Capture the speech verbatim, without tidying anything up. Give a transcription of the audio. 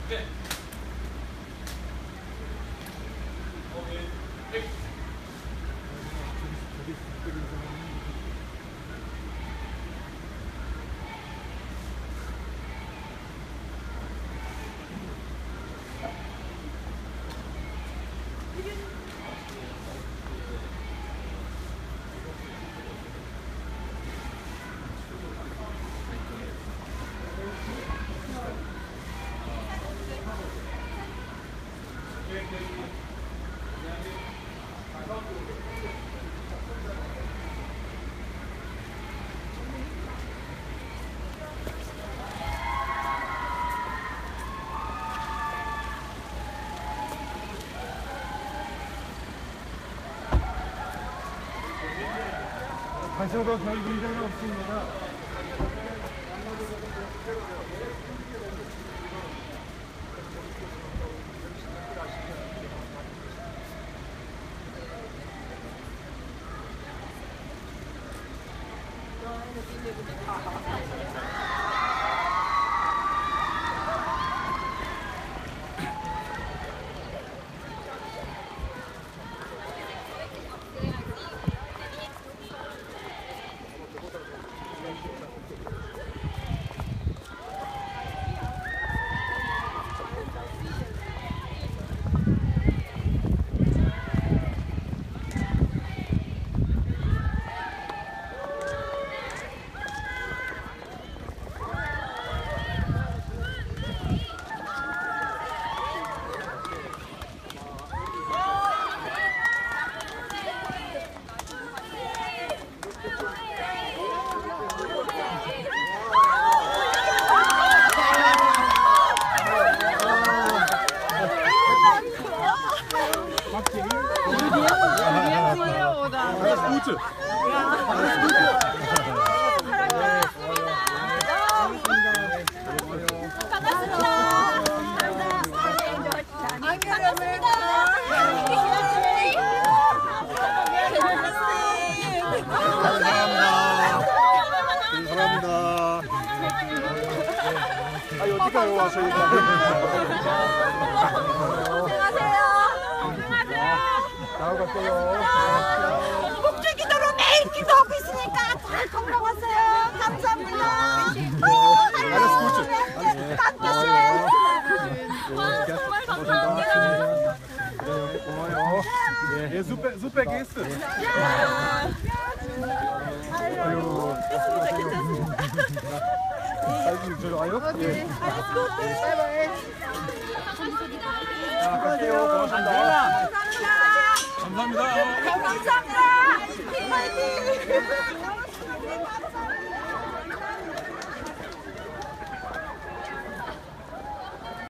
가셔도 별 문제는 없습니다. Gute. 감사합니다. 아, 어디가요 와서 이거. 안녕하세요. 나와 갈게요. 목줄기도로 매일 기도하고 있으니까 잘 건강하세요. 감사합니다. Alles Gute. 깜짝이야. 와, 정말 감사합니다. 고마워요. 예, super, super Geste. 아유, 사진 들어와요? 예. Alles Gute. 자, 갈게요. 고맙습니다. 감사합니다. 감사합니다.